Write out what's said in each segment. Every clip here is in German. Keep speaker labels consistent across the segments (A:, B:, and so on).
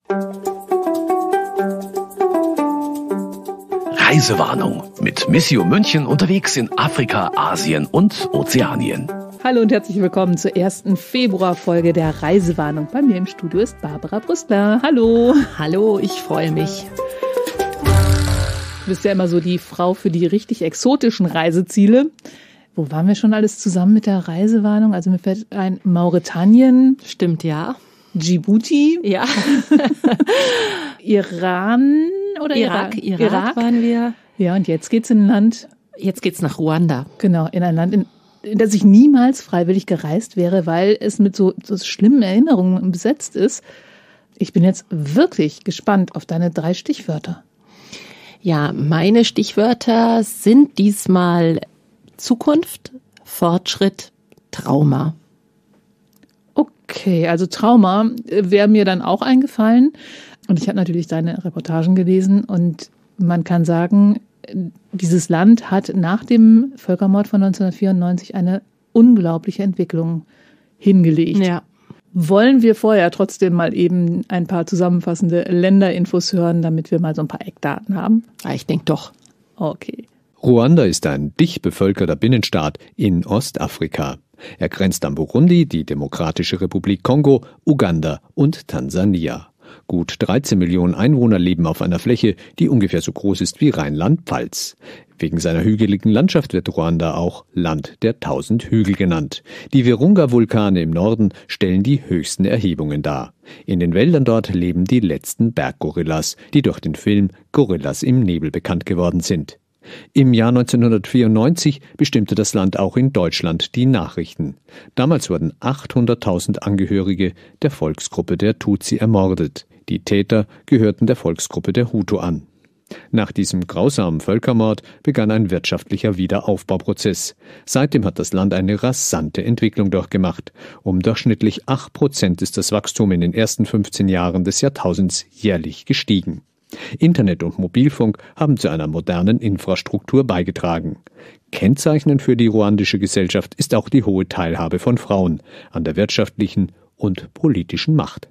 A: Reisewarnung mit Missio München unterwegs in Afrika, Asien und Ozeanien.
B: Hallo und herzlich willkommen zur ersten Februarfolge der Reisewarnung. Bei mir im Studio ist Barbara Brüstler. Hallo.
C: Hallo, ich freue mich.
B: Du bist ja immer so die Frau für die richtig exotischen Reiseziele. Wo waren wir schon alles zusammen mit der Reisewarnung? Also mir fällt ein Mauretanien.
C: Stimmt, ja.
B: Djibouti.
C: Ja.
B: Iran oder
C: Irak waren wir.
B: Ja, und jetzt geht's in ein Land.
C: Jetzt geht's nach Ruanda.
B: Genau, in ein Land, in das ich niemals freiwillig gereist wäre, weil es mit so schlimmen Erinnerungen besetzt ist. Ich bin jetzt wirklich gespannt auf deine 3 Stichwörter.
C: Ja, meine Stichwörter sind diesmal Zukunft, Fortschritt, Trauma.
B: Okay, also Trauma wäre mir dann auch eingefallen. Und ich habe natürlich deine Reportagen gelesen und man kann sagen, dieses Land hat nach dem Völkermord von 1994 eine unglaubliche Entwicklung hingelegt.
C: Ja.
B: Wollen wir vorher trotzdem mal eben ein paar zusammenfassende Länderinfos hören, damit wir mal so ein paar Eckdaten haben?
C: Ja, ich denke doch.
B: Okay.
D: Ruanda ist ein dicht bevölkerter Binnenstaat in Ostafrika. Er grenzt an Burundi, die Demokratische Republik Kongo, Uganda und Tansania. Gut 13 Millionen Einwohner leben auf einer Fläche, die ungefähr so groß ist wie Rheinland-Pfalz. Wegen seiner hügeligen Landschaft wird Ruanda auch Land der 1000 Hügel genannt. Die Virunga-Vulkane im Norden stellen die höchsten Erhebungen dar. In den Wäldern dort leben die letzten Berggorillas, die durch den Film Gorillas im Nebel bekannt geworden sind. Im Jahr 1994 bestimmte das Land auch in Deutschland die Nachrichten. Damals wurden 800.000 Angehörige der Volksgruppe der Tutsi ermordet. Die Täter gehörten der Volksgruppe der Hutu an. Nach diesem grausamen Völkermord begann ein wirtschaftlicher Wiederaufbauprozess. Seitdem hat das Land eine rasante Entwicklung durchgemacht. Um durchschnittlich 8% ist das Wachstum in den ersten 15 Jahren des Jahrtausends jährlich gestiegen. Internet und Mobilfunk haben zu einer modernen Infrastruktur beigetragen. Kennzeichnend für die ruandische Gesellschaft ist auch die hohe Teilhabe von Frauen an der wirtschaftlichen und politischen Macht.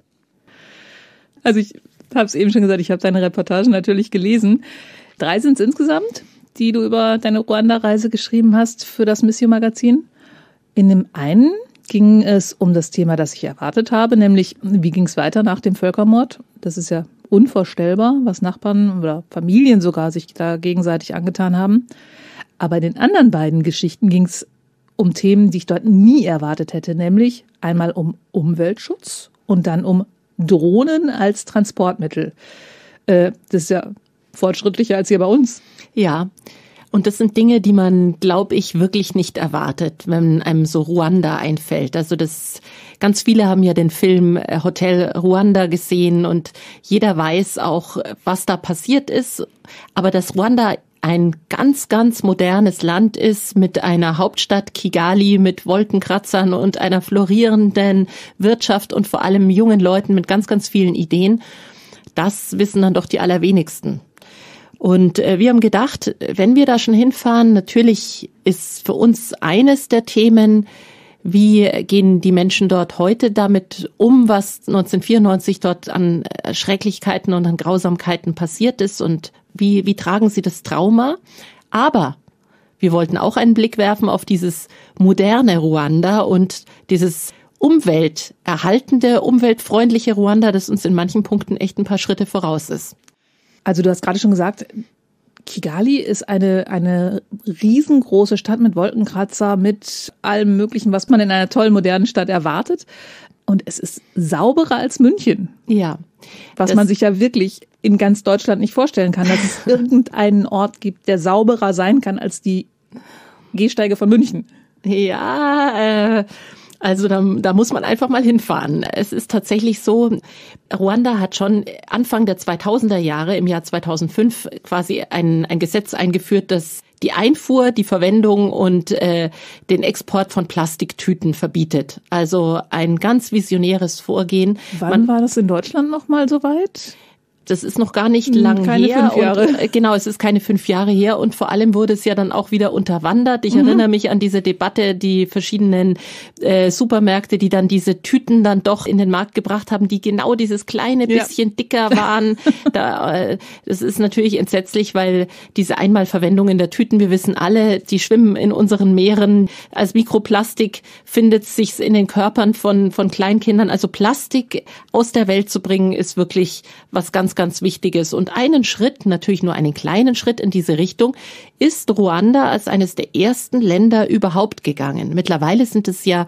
B: Also ich habe es eben schon gesagt, ich habe deine Reportagen natürlich gelesen. 3 sind es insgesamt, die du über deine Ruanda-Reise geschrieben hast für das Missio-Magazin. In dem einen ging es um das Thema, das ich erwartet habe, nämlich wie ging es weiter nach dem Völkermord? Das ist ja unvorstellbar, was Nachbarn oder Familien sogar sich da gegenseitig angetan haben. Aber in den anderen beiden Geschichten ging es um Themen, die ich dort nie erwartet hätte, nämlich einmal um Umweltschutz und dann um Drohnen als Transportmittel. Das ist ja fortschrittlicher als hier bei uns.
C: Ja, und das sind Dinge, die man, glaube ich, wirklich nicht erwartet, wenn einem so Ruanda einfällt. Also ganz viele haben ja den Film Hotel Ruanda gesehen und jeder weiß auch, was da passiert ist. Aber dass Ruanda ein ganz, ganz modernes Land ist mit einer Hauptstadt Kigali, mit Wolkenkratzern und einer florierenden Wirtschaft und vor allem jungen Leuten mit ganz, ganz vielen Ideen, das wissen dann doch die allerwenigsten. Und wir haben gedacht, wenn wir da schon hinfahren, natürlich ist für uns eines der Themen, wie gehen die Menschen dort heute damit um, was 1994 dort an Schrecklichkeiten und an Grausamkeiten passiert ist und wie tragen sie das Trauma. Aber wir wollten auch einen Blick werfen auf dieses moderne Ruanda und dieses umwelterhaltende, umweltfreundliche Ruanda, das uns in manchen Punkten echt ein paar Schritte voraus ist.
B: Also du hast gerade schon gesagt, Kigali ist eine riesengroße Stadt mit Wolkenkratzer, mit allem Möglichen, was man in einer tollen, modernen Stadt erwartet. Und es ist sauberer als München.
C: Ja.
B: Was man sich ja wirklich in ganz Deutschland nicht vorstellen kann, dass es irgendeinen Ort gibt, der sauberer sein kann als die Gehsteige von München.
C: Ja, also da muss man einfach mal hinfahren. Es ist tatsächlich so, Ruanda hat schon Anfang der 2000er Jahre, im Jahr 2005, quasi ein Gesetz eingeführt, das die Einfuhr, die Verwendung und den Export von Plastiktüten verbietet. Also ein ganz visionäres Vorgehen.
B: Wann war das in Deutschland noch mal so weit?
C: Das ist noch gar nicht lang
B: keine
C: her.
B: 5 Jahre.
C: Und, genau, es ist keine 5 Jahre her und vor allem wurde es ja dann auch wieder unterwandert. Ich erinnere mich an diese Debatte, die verschiedenen Supermärkte, die dann diese Tüten dann doch in den Markt gebracht haben, die genau dieses kleine bisschen dicker waren. Das ist natürlich entsetzlich, weil diese Einmalverwendung in der Tüten, wir wissen alle, die schwimmen in unseren Meeren. Als Mikroplastik findet sich in den Körpern von Kleinkindern. Also Plastik aus der Welt zu bringen, ist wirklich was ganz, ganz Wichtiges. Und einen Schritt, natürlich nur einen kleinen Schritt in diese Richtung, ist Ruanda als eines der ersten Länder überhaupt gegangen. Mittlerweile sind es ja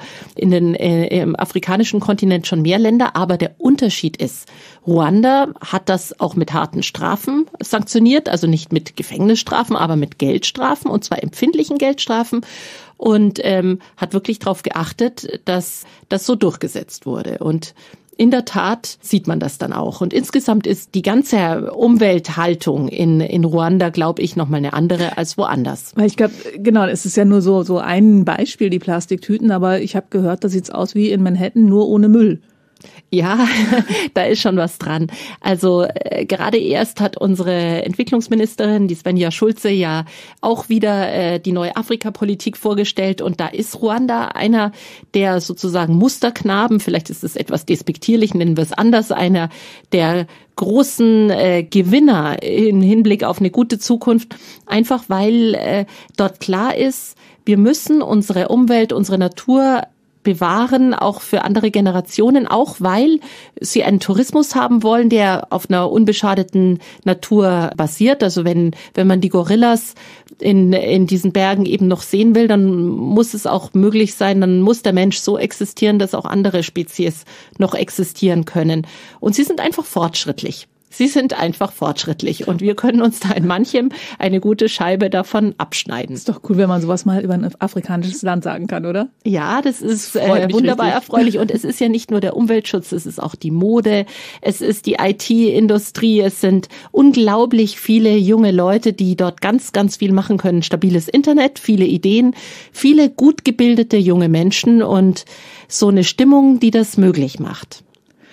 C: im afrikanischen Kontinent schon mehr Länder, aber der Unterschied ist, Ruanda hat das auch mit harten Strafen sanktioniert, also nicht mit Gefängnisstrafen, aber mit Geldstrafen, und zwar empfindlichen Geldstrafen. Und hat wirklich darauf geachtet, dass das so durchgesetzt wurde. Und in der Tat sieht man das dann auch. Und insgesamt ist die ganze Umwelthaltung in Ruanda, glaube ich, nochmal eine andere als woanders.
B: Weil ich glaube, genau, es ist ja nur so ein Beispiel, die Plastiktüten, aber ich habe gehört, da sieht's aus wie in Manhattan, nur ohne Müll.
C: Ja, da ist schon was dran. Also gerade erst hat unsere Entwicklungsministerin, die Svenja Schulze, ja auch wieder die neue Afrikapolitik vorgestellt. Und da ist Ruanda einer der sozusagen Musterknaben, vielleicht ist es etwas despektierlich, nennen wir es anders, einer der großen Gewinner im Hinblick auf eine gute Zukunft, einfach weil dort klar ist, wir müssen unsere Umwelt, unsere Natur bewahren, auch für andere Generationen, auch weil sie einen Tourismus haben wollen, der auf einer unbeschadeten Natur basiert. Also wenn man die Gorillas in diesen Bergen eben noch sehen will, dann muss es auch möglich sein, dann muss der Mensch so existieren, dass auch andere Spezies noch existieren können. Und sie sind einfach fortschrittlich. Sie sind einfach fortschrittlich und wir können uns da in manchem eine gute Scheibe davon abschneiden.
B: Ist doch cool, wenn man sowas mal über ein afrikanisches Land sagen kann, oder?
C: Ja, das ist wunderbar richtig erfreulich. Und es ist ja nicht nur der Umweltschutz, es ist auch die Mode, es ist die IT-Industrie, es sind unglaublich viele junge Leute, die dort ganz, ganz viel machen können. Stabiles Internet, viele Ideen, viele gut gebildete junge Menschen und so eine Stimmung, die das möglich macht.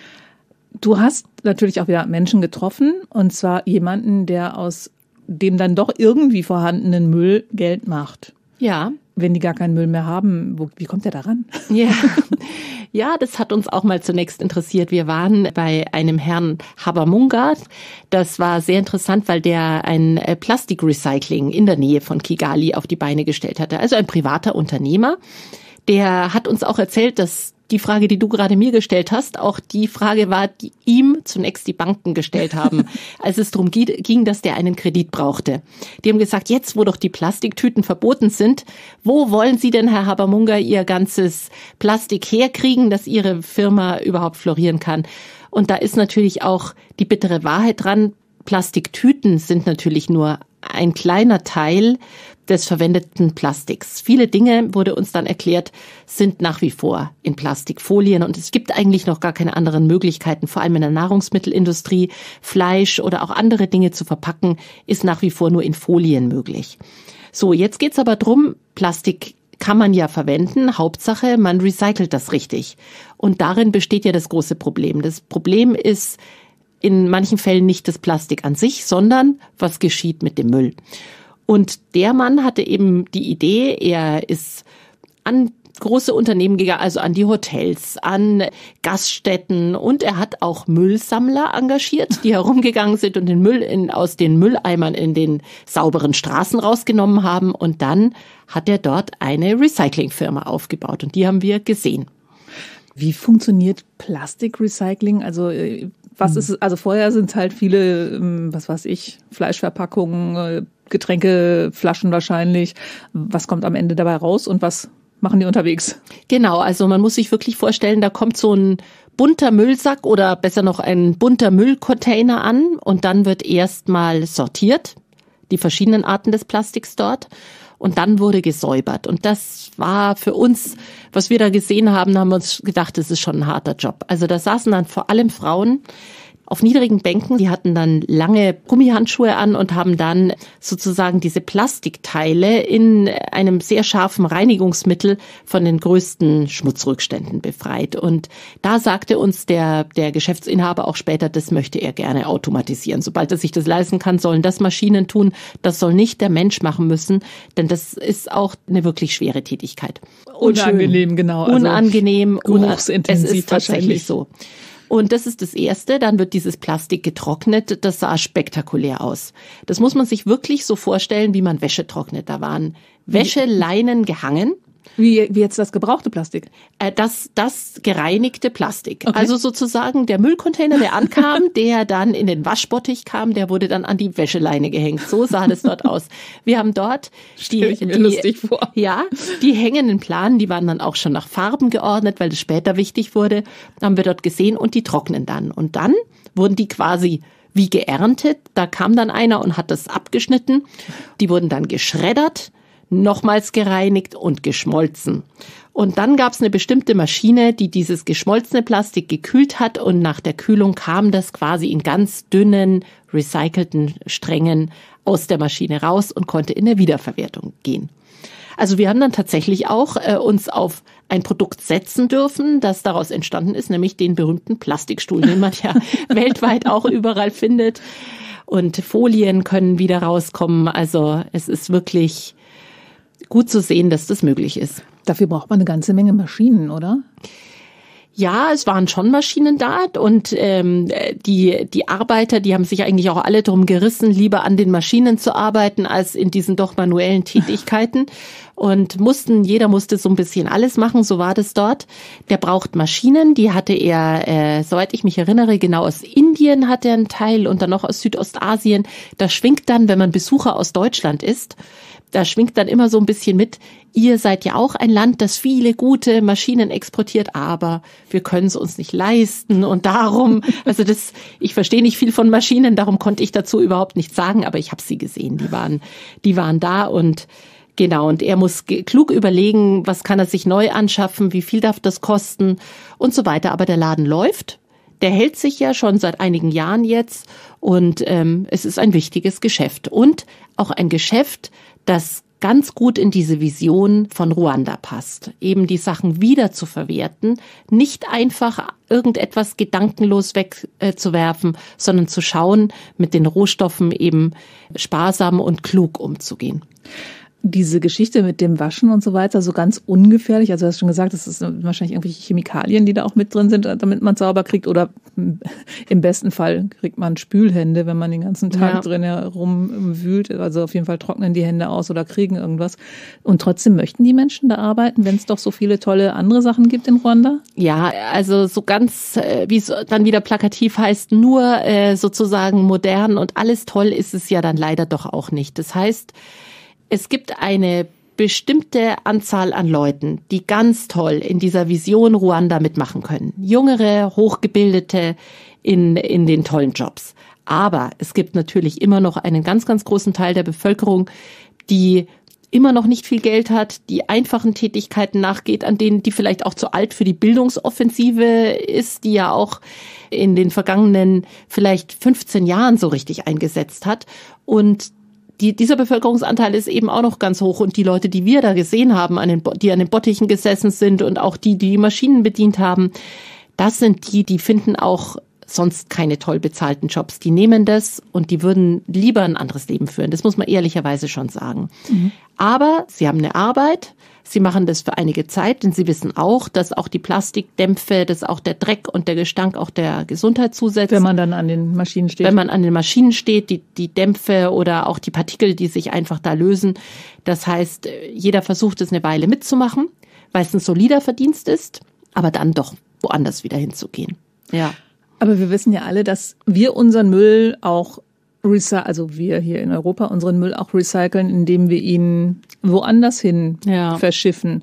B: Du hast natürlich auch wieder Menschen getroffen, und zwar jemanden, der aus dem dann doch irgendwie vorhandenen Müll Geld macht.
C: Ja.
B: Wenn die gar keinen Müll mehr haben, wie kommt der da ran?
C: Ja, das hat uns auch mal zunächst interessiert. Wir waren bei einem Herrn Habamunga. Das war sehr interessant, weil der ein Plastikrecycling in der Nähe von Kigali auf die Beine gestellt hatte. Also ein privater Unternehmer. Der hat uns auch erzählt, dass die Frage, die du gerade mir gestellt hast, auch die Frage war, die ihm zunächst die Banken gestellt haben, als es darum ging, dass der einen Kredit brauchte. Die haben gesagt, jetzt, wo doch die Plastiktüten verboten sind, wo wollen Sie denn, Herr Habamunga, Ihr ganzes Plastik herkriegen, dass Ihre Firma überhaupt florieren kann? Und da ist natürlich auch die bittere Wahrheit dran. Plastiktüten sind natürlich nur ein kleiner Teil des verwendeten Plastiks. Viele Dinge, wurde uns dann erklärt, sind nach wie vor in Plastikfolien und es gibt eigentlich noch gar keine anderen Möglichkeiten, vor allem in der Nahrungsmittelindustrie, Fleisch oder auch andere Dinge zu verpacken, ist nach wie vor nur in Folien möglich. So, jetzt geht's aber drum, Plastik kann man ja verwenden, Hauptsache, man recycelt das richtig. Und darin besteht ja das große Problem. Das Problem ist in manchen Fällen nicht das Plastik an sich, sondern was geschieht mit dem Müll. Und der Mann hatte eben die Idee, er ist an große Unternehmen gegangen, also an die Hotels, an Gaststätten, und er hat auch Müllsammler engagiert, die herumgegangen sind und den Müll aus den Mülleimern in den sauberen Straßen rausgenommen haben, und dann hat er dort eine Recyclingfirma aufgebaut und die haben wir gesehen.
B: Wie funktioniert Plastikrecycling? Also was ist es? Also vorher sind es halt viele, was weiß ich, Fleischverpackungen, Getränkeflaschen wahrscheinlich. Was kommt am Ende dabei raus und was machen die unterwegs?
C: Genau, also man muss sich wirklich vorstellen, da kommt so ein bunter Müllsack oder besser noch ein bunter Müllcontainer an und dann wird erstmal sortiert, die verschiedenen Arten des Plastiks dort. Und dann wurde gesäubert. Und das war für uns, was wir da gesehen haben, haben wir uns gedacht, das ist schon ein harter Job. Also da saßen dann vor allem Frauen, auf niedrigen Bänken. Die hatten dann lange Gummihandschuhe an und haben dann sozusagen diese Plastikteile in einem sehr scharfen Reinigungsmittel von den größten Schmutzrückständen befreit. Und da sagte uns der Geschäftsinhaber auch später, das möchte er gerne automatisieren. Sobald er sich das leisten kann, sollen das Maschinen tun. Das soll nicht der Mensch machen müssen, denn das ist auch eine wirklich schwere Tätigkeit.
B: Unangenehm, genau.
C: Also unangenehm.
B: Geruchsintensiv.
C: Es ist tatsächlich so. Und das ist das Erste. Dann wird dieses Plastik getrocknet. Das sah spektakulär aus. Das muss man sich wirklich so vorstellen, wie man Wäsche trocknet. Da waren Wäscheleinen gehangen.
B: Wie jetzt das gebrauchte Plastik?
C: Das gereinigte Plastik.
B: Okay.
C: Also sozusagen der Müllcontainer, der ankam, der dann in den Waschbottich kam, der wurde dann an die Wäscheleine gehängt. So sah das dort aus. Wir haben dort
B: lustig vor.
C: Ja, die hängenden Planen, die waren dann auch schon nach Farben geordnet, weil das später wichtig wurde. Haben wir dort gesehen und die trocknen dann. Und dann wurden die quasi wie geerntet. Da kam dann einer und hat das abgeschnitten. Die wurden dann geschreddert, nochmals gereinigt und geschmolzen. Und dann gab es eine bestimmte Maschine, die dieses geschmolzene Plastik gekühlt hat und nach der Kühlung kam das quasi in ganz dünnen, recycelten Strängen aus der Maschine raus und konnte in der Wiederverwertung gehen. Also wir haben dann tatsächlich auch uns auf ein Produkt setzen dürfen, das daraus entstanden ist, nämlich den berühmten Plastikstuhl, den man ja weltweit auch überall findet. Und Folien können wieder rauskommen. Also es ist wirklich gut zu sehen, dass das möglich ist.
B: Dafür braucht man eine ganze Menge Maschinen, oder?
C: Ja, es waren schon Maschinen da und die Arbeiter, die haben sich eigentlich auch alle drum gerissen, lieber an den Maschinen zu arbeiten, als in diesen doch manuellen Tätigkeiten und jeder musste so ein bisschen alles machen, so war das dort. Der braucht Maschinen, die hatte er, soweit ich mich erinnere, genau aus Indien hat er einen Teil und dann noch aus Südostasien. Da schwingt dann, wenn man Besucher aus Deutschland ist, da schwingt dann immer so ein bisschen mit, ihr seid ja auch ein Land, das viele gute Maschinen exportiert, aber wir können es uns nicht leisten und darum, also ich verstehe nicht viel von Maschinen, darum konnte ich dazu überhaupt nichts sagen, aber ich habe sie gesehen, die waren da und genau, und er muss klug überlegen, was kann er sich neu anschaffen, wie viel darf das kosten und so weiter, aber der Laden läuft. Der hält sich ja schon seit einigen Jahren jetzt und es ist ein wichtiges Geschäft und auch ein Geschäft, das ganz gut in diese Vision von Ruanda passt. Eben die Sachen wieder zu verwerten, nicht einfach irgendetwas gedankenlos wegzuwerfen, sondern zu schauen, mit den Rohstoffen eben sparsam und klug umzugehen.
B: Diese Geschichte mit dem Waschen und so weiter, so ganz ungefährlich, also du hast schon gesagt, das ist wahrscheinlich irgendwelche Chemikalien, die da auch mit drin sind, damit man sauber kriegt oder im besten Fall kriegt man Spülhände, wenn man den ganzen Tag drin herumwühlt, also auf jeden Fall trocknen die Hände aus oder kriegen irgendwas und trotzdem möchten die Menschen da arbeiten, wenn es doch so viele tolle andere Sachen gibt in Ruanda?
C: Ja, also so ganz, wie es dann wieder plakativ heißt, nur sozusagen modern und alles toll ist es ja dann leider doch auch nicht. Das heißt, es gibt eine bestimmte Anzahl an Leuten, die ganz toll in dieser Vision Ruanda mitmachen können. Jüngere, Hochgebildete in den tollen Jobs. Aber es gibt natürlich immer noch einen ganz, ganz großen Teil der Bevölkerung, die immer noch nicht viel Geld hat, die einfachen Tätigkeiten nachgeht, an denen die vielleicht auch zu alt für die Bildungsoffensive ist, die ja auch in den vergangenen vielleicht 15 Jahren so richtig eingesetzt hat. Und dieser Bevölkerungsanteil ist eben auch noch ganz hoch und die Leute, die wir da gesehen haben, die an den Bottichen gesessen sind und auch die Maschinen bedient haben, das sind die finden auch sonst keine toll bezahlten Jobs. Die nehmen das und die würden lieber ein anderes Leben führen. Das muss man ehrlicherweise schon sagen. Mhm. Aber sie haben eine Arbeit. Sie machen das für einige Zeit, denn sie wissen auch, dass auch die Plastikdämpfe, dass auch der Dreck und der Gestank auch der Gesundheit zusetzt.
B: Wenn man dann an den Maschinen steht.
C: Wenn man an den Maschinen steht, die Dämpfe oder auch die Partikel, die sich einfach da lösen. Das heißt, jeder versucht es eine Weile mitzumachen, weil es ein solider Verdienst ist, aber dann doch woanders wieder hinzugehen. Ja.
B: Aber wir wissen ja alle, dass wir unseren Müll auch also wir hier in Europa unseren Müll auch recyceln, indem wir ihn woanders hin verschiffen.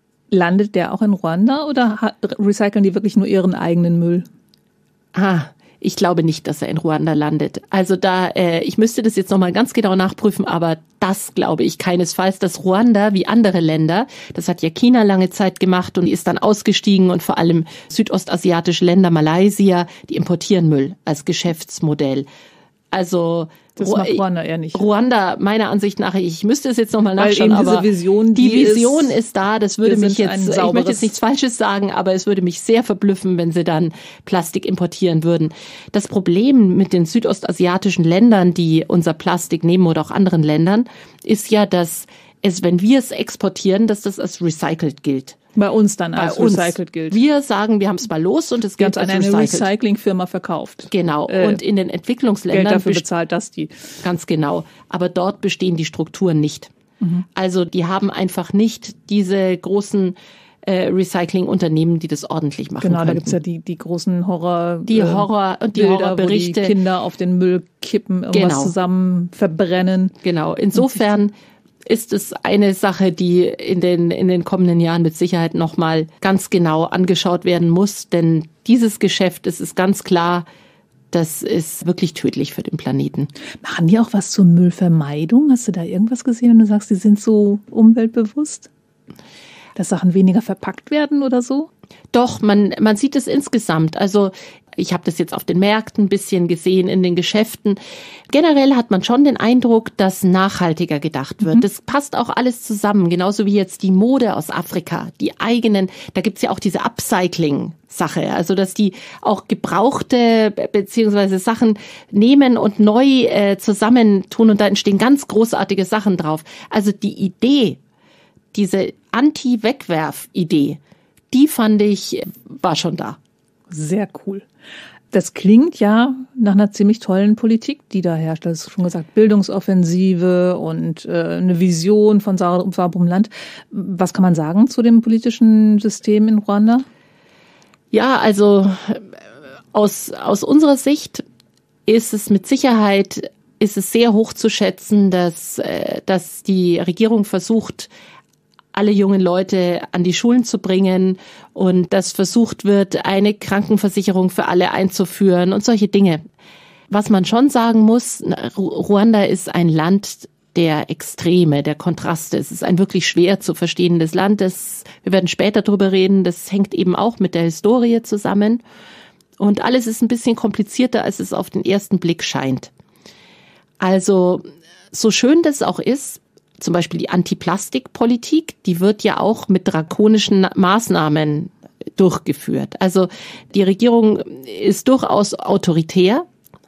B: Landet der auch in Ruanda oder recyceln die wirklich nur ihren eigenen Müll?
C: Ich glaube nicht, dass er in Ruanda landet. Also ich müsste das jetzt nochmal ganz genau nachprüfen, aber das glaube ich keinesfalls, dass Ruanda wie andere Länder, das hat ja China lange Zeit gemacht und ist dann ausgestiegen und vor allem südostasiatische Länder, Malaysia, die importieren Müll als Geschäftsmodell. Also
B: das macht Ruanda eher nicht.
C: Ruanda, meiner Ansicht nach, ich müsste es jetzt nochmal nachschauen,
B: aber
C: Vision, die Vision ist da. Das würde mich jetzt, ich möchte jetzt nichts Falsches sagen, aber es würde mich sehr verblüffen, wenn sie dann Plastik importieren würden. Das Problem mit den südostasiatischen Ländern, die unser Plastik nehmen oder auch anderen Ländern, ist ja, dass wenn wir es exportieren, dass das als recycelt gilt.
B: Bei uns dann als recycelt gilt.
C: Wir sagen, wir haben es mal los und es gilt als
B: recycelt. Eine Recyclingfirma verkauft.
C: Genau. Und in den Entwicklungsländern
B: Geld dafür bezahlt das die.
C: Ganz genau. Aber dort bestehen die Strukturen nicht. Also die haben einfach nicht diese großen Recycling-Unternehmen, die das ordentlich machen.
B: Genau, da gibt's ja die großen
C: Horrorberichte,
B: wo die Kinder auf den Müll kippen, irgendwas zusammen verbrennen.
C: Genau. Insofern ist es eine Sache, die in den kommenden Jahren mit Sicherheit nochmal ganz genau angeschaut werden muss. Denn dieses Geschäft, es ist ganz klar, das ist wirklich tödlich für den Planeten.
B: Machen die auch was zur Müllvermeidung? Hast du da irgendwas gesehen, wenn du sagst, die sind so umweltbewusst? Dass Sachen weniger verpackt werden oder so?
C: Doch, man sieht es insgesamt. Also ich habe das jetzt auf den Märkten ein bisschen gesehen, in den Geschäften. Generell hat man schon den Eindruck, dass nachhaltiger gedacht wird. Das passt auch alles zusammen, genauso wie jetzt die Mode aus Afrika, die eigenen, da gibt's ja auch diese Upcycling-Sache, also dass die auch gebrauchte beziehungsweise Sachen nehmen und neu zusammentun und da entstehen ganz großartige Sachen drauf. Also die Idee, diese Anti-Wegwerf-Idee, die fand ich, war schon da.
B: Sehr cool. Das klingt ja nach einer ziemlich tollen Politik, die da herrscht. Das ist schon gesagt, Bildungsoffensive und eine Vision von sauberem Land. Was kann man sagen zu dem politischen System in Ruanda?
C: Ja, also aus unserer Sicht ist es mit Sicherheit sehr hoch zu schätzen, dass die Regierung versucht, alle jungen Leute an die Schulen zu bringen und dass versucht wird, eine Krankenversicherung für alle einzuführen und solche Dinge. Was man schon sagen muss, Ruanda ist ein Land der Extreme, der Kontraste. Es ist ein wirklich schwer zu verstehendes Land. Wir werden später drüber reden, das hängt eben auch mit der Historie zusammen. Und alles ist ein bisschen komplizierter, als es auf den ersten Blick scheint. Also, so schön das auch ist, zum Beispiel die Anti-Plastik-Politik, die wird ja auch mit drakonischen Maßnahmen durchgeführt. Also die Regierung ist durchaus autoritär.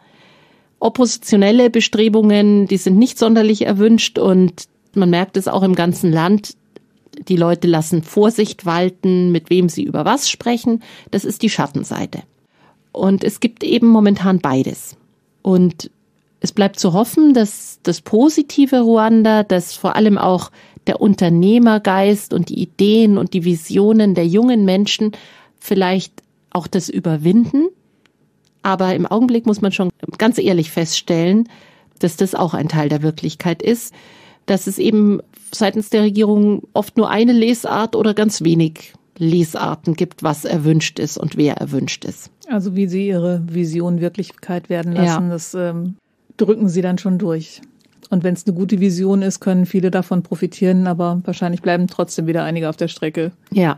C: Oppositionelle Bestrebungen, die sind nicht sonderlich erwünscht und man merkt es auch im ganzen Land. Die Leute lassen Vorsicht walten, mit wem sie über was sprechen. Das ist die Schattenseite. Und es gibt eben momentan beides. Und es bleibt zu hoffen, dass das positive Ruanda, dass vor allem auch der Unternehmergeist und die Ideen und die Visionen der jungen Menschen vielleicht auch das überwinden. Aber im Augenblick muss man schon ganz ehrlich feststellen, dass das auch ein Teil der Wirklichkeit ist, dass es eben seitens der Regierung oft nur eine Lesart oder ganz wenig Lesarten gibt, was erwünscht ist und wer erwünscht ist.
B: Also wie sie ihre Vision Wirklichkeit werden lassen, das drücken sie dann schon durch. Und wenn es eine gute Vision ist, können viele davon profitieren, aber wahrscheinlich bleiben trotzdem wieder einige auf der Strecke.
C: Ja.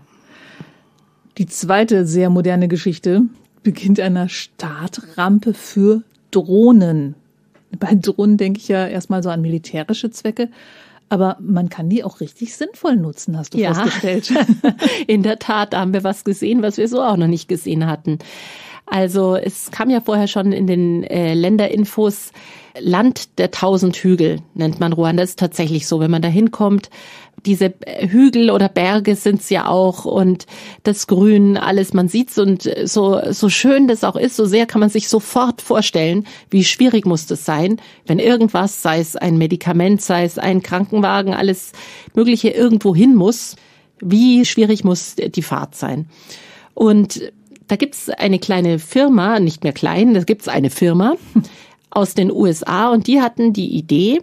B: Die zweite sehr moderne Geschichte beginnt einer Startrampe für Drohnen. Bei Drohnen denke ich ja erstmal so an militärische Zwecke, aber man kann die auch richtig sinnvoll nutzen, hast du festgestellt.
C: In der Tat, da haben wir was gesehen, was wir so auch noch nicht gesehen hatten. Also es kam ja vorher schon in den Länderinfos, Land der 1000 Hügel nennt man Ruanda. Das ist tatsächlich so, wenn man da hinkommt. Diese Hügel oder Berge sind's ja auch und das Grün, alles, man sieht's und so schön das auch ist, so sehr kann man sich sofort vorstellen, wie schwierig muss das sein, wenn irgendwas, sei es ein Medikament, sei es ein Krankenwagen, alles Mögliche irgendwo hin muss. Wie schwierig muss die Fahrt sein? Und da gibt's eine kleine Firma, nicht mehr klein, da gibt's eine Firma aus den USA und die hatten die Idee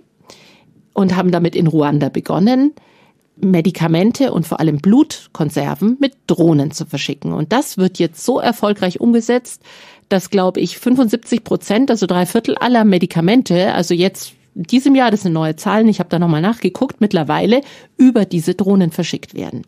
C: und haben damit in Ruanda begonnen, Medikamente und vor allem Blutkonserven mit Drohnen zu verschicken. Und das wird jetzt so erfolgreich umgesetzt, dass, glaube ich, 75%, also 3/4 aller Medikamente, also jetzt in diesem Jahr, das sind neue Zahlen, ich habe da nochmal nachgeguckt, mittlerweile über diese Drohnen verschickt werden.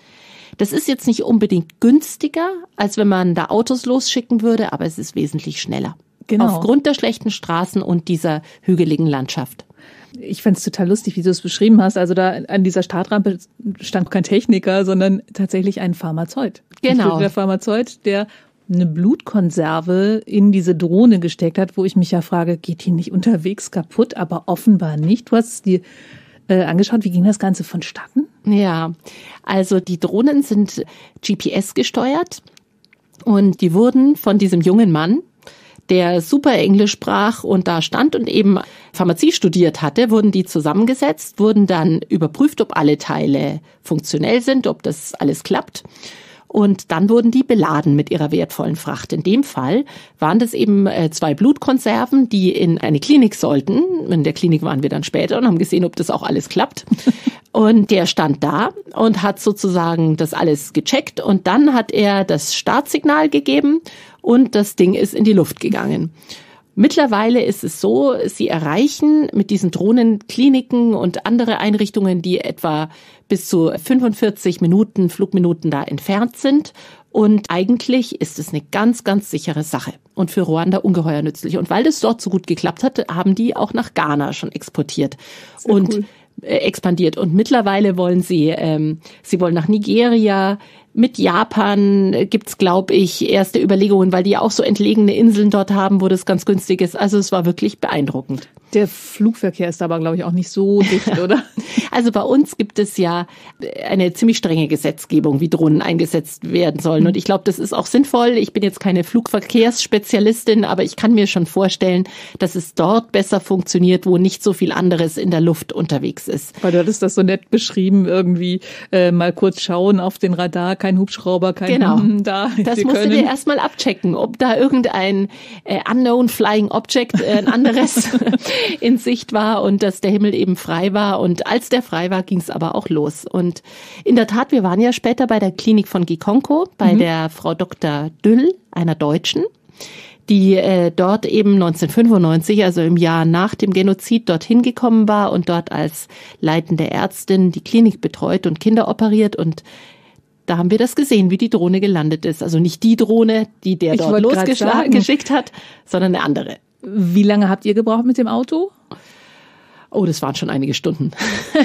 C: Das ist jetzt nicht unbedingt günstiger, als wenn man da Autos losschicken würde, aber es ist wesentlich schneller. Genau. Aufgrund der schlechten Straßen und dieser hügeligen Landschaft.
B: Ich fand es total lustig, wie du es beschrieben hast. Also da an dieser Startrampe stand kein Techniker, sondern tatsächlich ein Pharmazeut.
C: Genau.
B: Der Pharmazeut, der eine Blutkonserve in diese Drohne gesteckt hat, wo ich mich ja frage, geht die nicht unterwegs kaputt? Aber offenbar nicht. Du hast es dir angeschaut, wie ging das Ganze vonstatten?
C: Ja, also die Drohnen sind GPS gesteuert und die wurden von diesem jungen Mann, der super Englisch sprach und da stand und eben Pharmazie studiert hatte, wurden die zusammengesetzt, wurden dann überprüft, ob alle Teile funktionell sind, ob das alles klappt. Und dann wurden die beladen mit ihrer wertvollen Fracht. In dem Fall waren das eben 2 Blutkonserven, die in eine Klinik sollten. In der Klinik waren wir dann später und haben gesehen, ob das auch alles klappt. Und der stand da und hat sozusagen das alles gecheckt. Und dann hat er das Startsignal gegeben und das Ding ist in die Luft gegangen. Mittlerweile ist es so, sie erreichen mit diesen Drohnen Kliniken und andere Einrichtungen, die etwa bis zu 45 Flugminuten da entfernt sind. Und eigentlich ist es eine ganz, ganz sichere Sache und für Ruanda ungeheuer nützlich. Und weil das dort so gut geklappt hat, haben die auch nach Ghana schon exportiert. Sehr und cool. Expandiert. Und mittlerweile wollen sie wollen nach Nigeria. Mit Japan gibt's, glaube ich, erste Überlegungen, weil die ja auch so entlegene Inseln dort haben, wo das ganz günstig ist. Also es war wirklich beeindruckend.
B: Der Flugverkehr ist aber, glaube ich, auch nicht so dicht, oder?
C: Also bei uns gibt es ja eine ziemlich strenge Gesetzgebung, wie Drohnen eingesetzt werden sollen. Und ich glaube, das ist auch sinnvoll. Ich bin jetzt keine Flugverkehrsspezialistin, aber ich kann mir schon vorstellen, dass es dort besser funktioniert, wo nicht so viel anderes in der Luft unterwegs ist.
B: Weil du hattest das so nett beschrieben, irgendwie mal kurz schauen auf den Radar, kein Hubschrauber, kein
C: da. Das musst du dir erstmal abchecken, ob da irgendein unknown flying object, ein anderes in Sicht war und dass der Himmel eben frei war. Und als der frei war, ging es aber auch los. Und in der Tat, wir waren ja später bei der Klinik von Gikonko, bei der Frau Dr. Düll, einer Deutschen, die dort eben 1995, also im Jahr nach dem Genozid, dorthin gekommen war und dort als leitende Ärztin die Klinik betreut und Kinder operiert. Und da haben wir das gesehen, wie die Drohne gelandet ist. Also nicht die Drohne, die der dort losgeschickt hat, sondern eine andere.
B: Wie lange habt ihr gebraucht mit dem Auto?
C: Oh, das waren schon einige Stunden.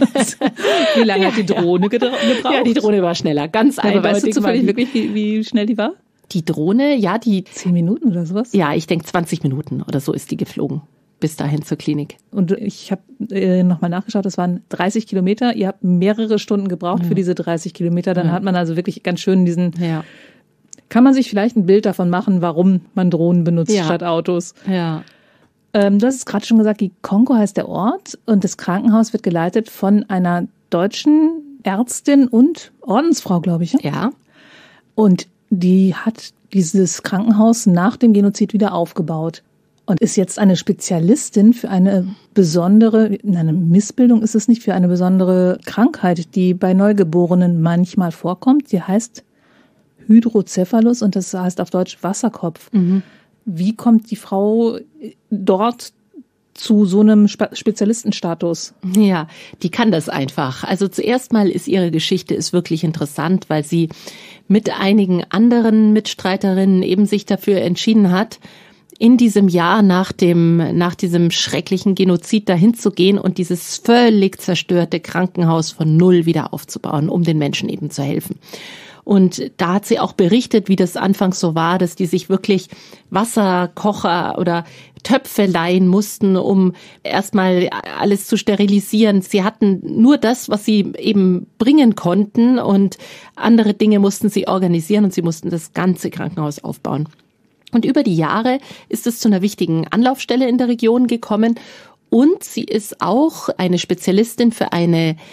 B: Wie lange hat die Drohne gebraucht?
C: Ja, die Drohne war schneller, ganz eindeutig.
B: Aber weißt du zufällig wirklich, wie schnell die war?
C: Die Drohne, ja,
B: 10 Minuten oder sowas?
C: Ja, ich denke 20 Minuten oder so ist die geflogen. Bis dahin zur Klinik.
B: Und ich habe nochmal nachgeschaut, das waren 30 Kilometer. Ihr habt mehrere Stunden gebraucht für diese 30 Kilometer. Dann hat man also wirklich ganz schön diesen... Ja. Kann man sich vielleicht ein Bild davon machen, warum man Drohnen benutzt statt Autos?
C: Ja.
B: Du hast es gerade schon gesagt, Gikonko heißt der Ort und das Krankenhaus wird geleitet von einer deutschen Ärztin und Ordensfrau, glaube ich.
C: Ja.
B: Und die hat dieses Krankenhaus nach dem Genozid wieder aufgebaut und ist jetzt eine Spezialistin für eine besondere, eine Missbildung ist es nicht, für eine besondere Krankheit, die bei Neugeborenen manchmal vorkommt. Die heißt Hydrocephalus und das heißt auf Deutsch Wasserkopf. Mhm. Wie kommt die Frau dort zu so einem Spezialistenstatus?
C: Ja, die kann das einfach. Also zuerst mal ist ihre Geschichte ist wirklich interessant, weil sie mit einigen anderen Mitstreiterinnen eben sich dafür entschieden hat, in diesem Jahr nach diesem schrecklichen Genozid dahin zu gehen und dieses völlig zerstörte Krankenhaus von Null wieder aufzubauen, um den Menschen eben zu helfen. Und da hat sie auch berichtet, wie das anfangs so war, dass die sich wirklich Wasserkocher oder Töpfe leihen mussten, um erstmal alles zu sterilisieren. Sie hatten nur das, was sie eben bringen konnten und andere Dinge mussten sie organisieren und sie mussten das ganze Krankenhaus aufbauen. Und über die Jahre ist es zu einer wichtigen Anlaufstelle in der Region gekommen und sie ist auch eine Spezialistin für eine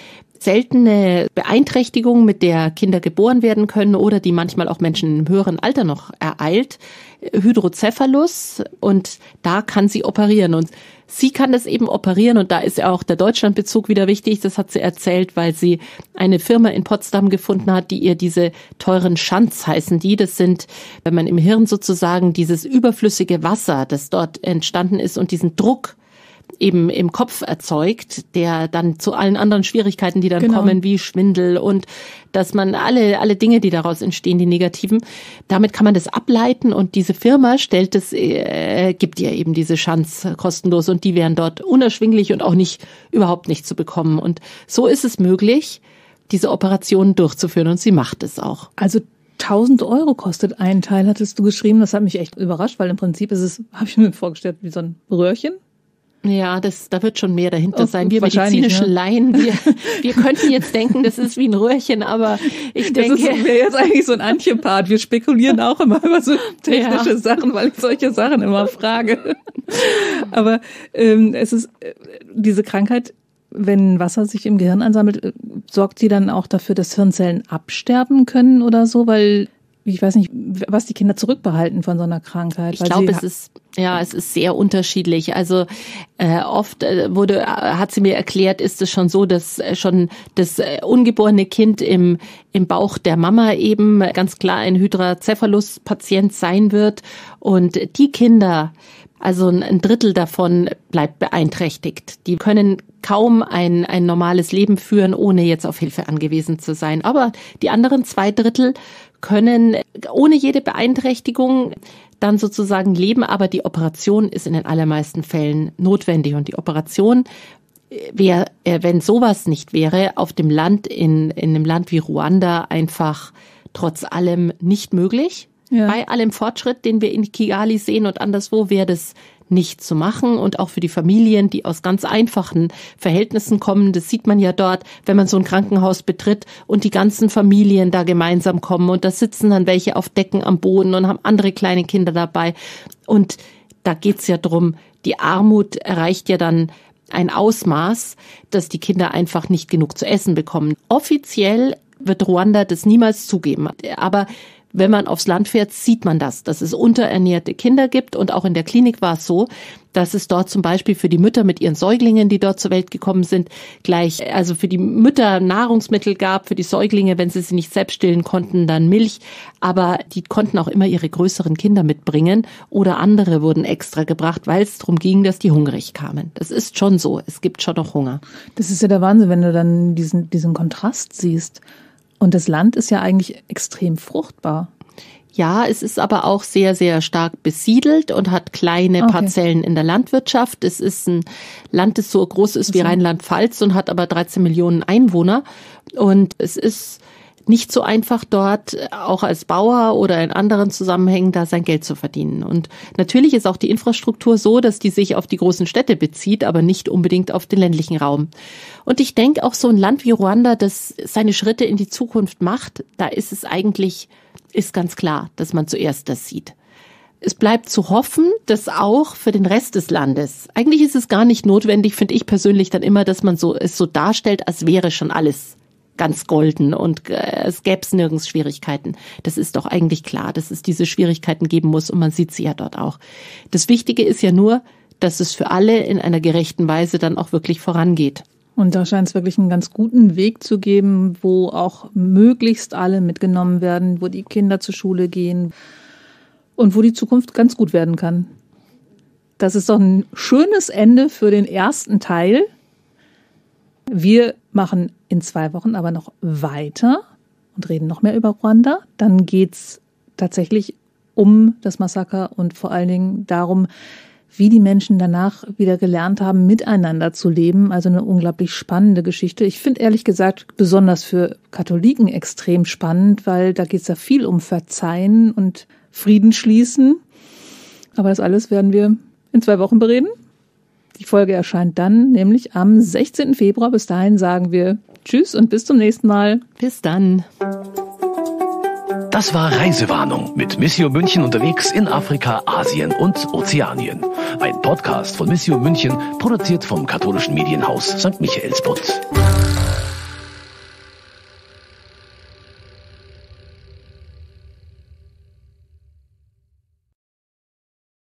C: seltene Beeinträchtigung, mit der Kinder geboren werden können oder die manchmal auch Menschen im höheren Alter noch ereilt, Hydrocephalus, und da kann sie operieren und sie kann das eben operieren und da ist ja auch der Deutschlandbezug wieder wichtig, das hat sie erzählt, weil sie eine Firma in Potsdam gefunden hat, die ihr diese teuren Shunts heißen die, das sind, wenn man im Hirn sozusagen dieses überflüssige Wasser, das dort entstanden ist und diesen Druck eben im Kopf erzeugt, der dann zu allen anderen Schwierigkeiten, die dann kommen, wie Schwindel und dass man alle Dinge, die daraus entstehen, die negativen, damit kann man das ableiten und diese Firma gibt ihr eben diese Shunts kostenlos und die wären dort unerschwinglich und auch überhaupt nicht zu bekommen. Und so ist es möglich, diese Operationen durchzuführen und sie macht es auch.
B: Also 1.000 € kostet ein Teil, hattest du geschrieben. Das hat mich echt überrascht, weil im Prinzip ist es, habe ich mir vorgestellt, wie so ein Röhrchen.
C: Ja, da wird schon mehr dahinter sein. Wir medizinischen Laien, wir könnten jetzt denken, das ist wie ein Röhrchen, aber ich denke...
B: Das wäre jetzt eigentlich so ein Antje-Part. Wir spekulieren auch immer über so technische Sachen, weil ich solche Sachen immer frage. Aber es ist diese Krankheit, wenn Wasser sich im Gehirn ansammelt, sorgt sie dann auch dafür, dass Hirnzellen absterben können oder so, weil... Ich weiß nicht, was die Kinder zurückbehalten von so einer Krankheit.
C: Ich glaube, es ist sehr unterschiedlich. Also oft hat sie mir erklärt, ist es schon so, dass schon das ungeborene Kind im Bauch der Mama eben ganz klar ein Hydrocephalus-Patient sein wird. Und die Kinder, also ein Drittel davon bleibt beeinträchtigt. Die können kaum ein normales Leben führen, ohne jetzt auf Hilfe angewiesen zu sein. Aber die anderen 2 Drittel können ohne jede Beeinträchtigung dann sozusagen leben, aber die Operation ist in den allermeisten Fällen notwendig. Und die Operation wäre, wenn sowas nicht wäre, auf dem Land, in einem Land wie Ruanda einfach trotz allem nicht möglich. Ja. Bei allem Fortschritt, den wir in Kigali sehen und anderswo, wäre das nicht zu machen und auch für die Familien, die aus ganz einfachen Verhältnissen kommen. Das sieht man ja dort, wenn man so ein Krankenhaus betritt und die ganzen Familien da gemeinsam kommen und da sitzen dann welche auf Decken am Boden und haben andere kleine Kinder dabei. Und da geht's ja drum, die Armut erreicht ja dann ein Ausmaß, dass die Kinder einfach nicht genug zu essen bekommen. Offiziell wird Ruanda das niemals zugeben, aber wenn man aufs Land fährt, sieht man das, dass es unterernährte Kinder gibt. Und auch in der Klinik war es so, dass es dort zum Beispiel für die Mütter mit ihren Säuglingen, die dort zur Welt gekommen sind, also für die Mütter Nahrungsmittel gab, für die Säuglinge, wenn sie nicht selbst stillen konnten, dann Milch. Aber die konnten auch immer ihre größeren Kinder mitbringen oder andere wurden extra gebracht, weil es darum ging, dass die hungrig kamen. Das ist schon so, es gibt schon noch Hunger.
B: Das ist ja der Wahnsinn, wenn du dann diesen Kontrast siehst. Und das Land ist ja eigentlich extrem fruchtbar.
C: Ja, es ist aber auch sehr, sehr stark besiedelt und hat kleine Parzellen in der Landwirtschaft. Es ist ein Land, das so groß ist wie Rheinland-Pfalz und hat aber 13 Millionen Einwohner. Und es ist nicht so einfach dort, auch als Bauer oder in anderen Zusammenhängen, da sein Geld zu verdienen. Und natürlich ist auch die Infrastruktur so, dass die sich auf die großen Städte bezieht, aber nicht unbedingt auf den ländlichen Raum. Und ich denke auch so ein Land wie Ruanda, das seine Schritte in die Zukunft macht, da ist ganz klar, dass man zuerst das sieht. Es bleibt zu hoffen, dass auch für den Rest des Landes, eigentlich ist es gar nicht notwendig, finde ich persönlich dann immer, dass man es so darstellt, als wäre schon alles ganz golden und es gäbe nirgends Schwierigkeiten. Das ist doch eigentlich klar, dass es diese Schwierigkeiten geben muss und man sieht sie ja dort auch. Das Wichtige ist ja nur, dass es für alle in einer gerechten Weise dann auch wirklich vorangeht.
B: Und da scheint es wirklich einen ganz guten Weg zu geben, wo auch möglichst alle mitgenommen werden, wo die Kinder zur Schule gehen und wo die Zukunft ganz gut werden kann. Das ist doch ein schönes Ende für den ersten Teil. Wir machen in 2 Wochen aber noch weiter und reden noch mehr über Ruanda. Dann geht's tatsächlich um das Massaker und vor allen Dingen darum, wie die Menschen danach wieder gelernt haben, miteinander zu leben. Also eine unglaublich spannende Geschichte. Ich finde ehrlich gesagt besonders für Katholiken extrem spannend, weil da geht's ja viel um Verzeihen und Frieden schließen. Aber das alles werden wir in 2 Wochen bereden. Die Folge erscheint dann nämlich am 16. Februar. Bis dahin sagen wir Tschüss und bis zum nächsten Mal.
C: Bis dann.
A: Das war Reisewarnung mit Missio München unterwegs in Afrika, Asien und Ozeanien. Ein Podcast von Missio München, produziert vom katholischen Medienhaus St. Michaelsbund.